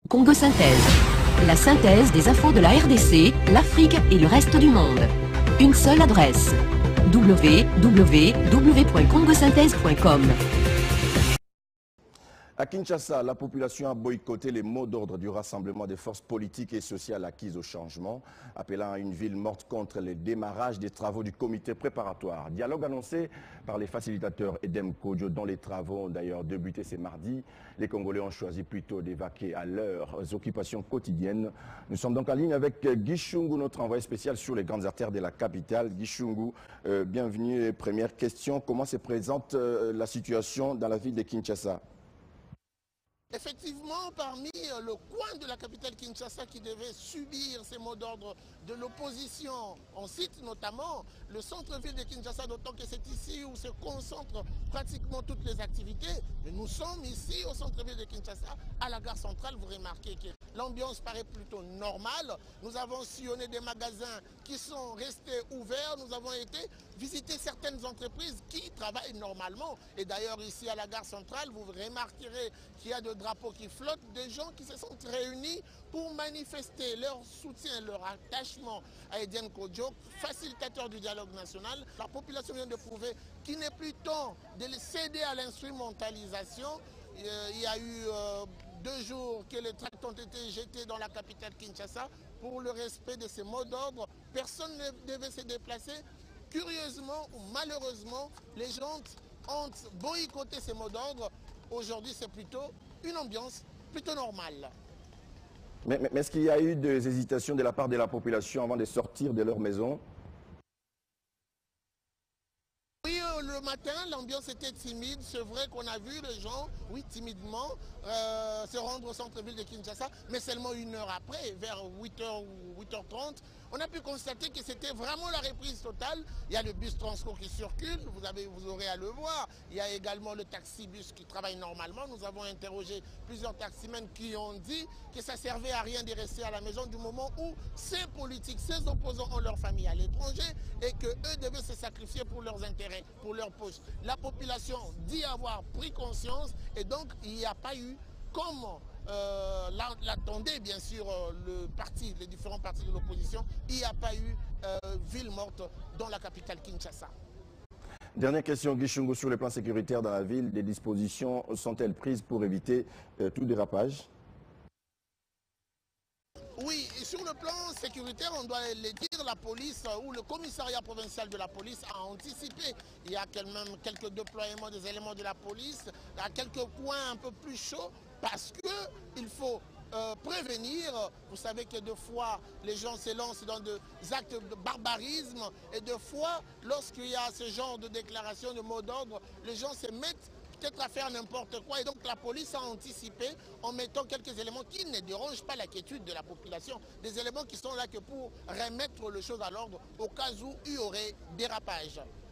Congo Synthèse. La synthèse des infos de la RDC, l'Afrique et le reste du monde. Une seule adresse. www.congosynthèse.com. À Kinshasa, la population a boycotté les mots d'ordre du rassemblement des forces politiques et sociales acquises au changement, appelant à une ville morte contre le démarrage des travaux du comité préparatoire. Dialogue annoncé par les facilitateurs Edem Kodjo, dont les travaux ont d'ailleurs débuté ce mardi. Les Congolais ont choisi plutôt d'évacuer à leurs occupations quotidiennes. Nous sommes donc en ligne avec Guy Chungu, notre envoyé spécial sur les grandes artères de la capitale. Guy Chungu, bienvenue. Première question, comment se présente la situation dans la ville de Kinshasa ? Effectivement, parmi le coin de la capitale Kinshasa qui devait subir ces mots d'ordre de l'opposition, on cite notamment le centre-ville de Kinshasa, d'autant que c'est ici où se concentrent pratiquement toutes les activités. Mais nous sommes ici au centre-ville de Kinshasa, à la gare centrale. Vous remarquez que l'ambiance paraît plutôt normale. Nous avons sillonné des magasins qui sont restés ouverts. Nous avons été visiter certaines entreprises qui travaillent normalement. Et d'ailleurs, ici à la gare centrale, vous remarquerez qu'il y a de drapeaux qui flottent, des gens qui se sont réunis pour manifester leur soutien, leur attachement à Edem Kodjo, facilitateur du dialogue national. La population vient de prouver qu'il n'est plus temps de céder à l'instrumentalisation. Il y a eu 2 jours que les tracts ont été jetés dans la capitale Kinshasa pour le respect de ces mots d'ordre. Personne ne devait se déplacer. Curieusement ou malheureusement, les gens ont boycotté ces mots d'ordre. Aujourd'hui, c'est plutôt une ambiance plutôt normale. Mais est-ce qu'il y a eu des hésitations de la part de la population avant de sortir de leur maison? Oui, le matin, l'ambiance était timide. C'est vrai qu'on a vu les gens, oui, timidement, se rendre au centre-ville de Kinshasa, mais seulement 1 heure après, vers 8h ou 8h30, on a pu constater que c'était vraiment la reprise totale. Il y a le bus Transco qui circule, vous aurez à le voir. Il y a également le taxi-bus qui travaille normalement. Nous avons interrogé plusieurs taximens qui ont dit que ça ne servait à rien de rester à la maison du moment où ces politiques, ces opposants ont leur famille à l'étranger et qu'eux devaient se sacrifier pour leurs intérêts, pour leurs poches. La population dit avoir pris conscience et donc il n'y a pas eu, comme l'attendait bien sûr les différents partis de l'opposition, il n'y a pas eu ville morte dans la capitale Kinshasa. Dernière question, Guy Chungu, sur le plan sécuritaire dans la ville, des dispositions sont-elles prises pour éviter tout dérapage? Oui, et sur le plan sécuritaire, on doit le dire, la police ou le commissariat provincial de la police a anticipé. Il y a quand même quelques déploiements des éléments de la police, à quelques coins un peu plus chauds, parce qu'il faut prévenir. Vous savez que deux fois, les gens se lancent dans des actes de barbarisme, et deux fois, lorsqu'il y a ce genre de déclaration, de mots d'ordre, les gens se mettent peut-être à faire n'importe quoi. Et donc la police a anticipé en mettant quelques éléments qui ne dérangent pas la quiétude de la population. Des éléments qui sont là que pour remettre les choses à l'ordre au cas où il y aurait dérapage.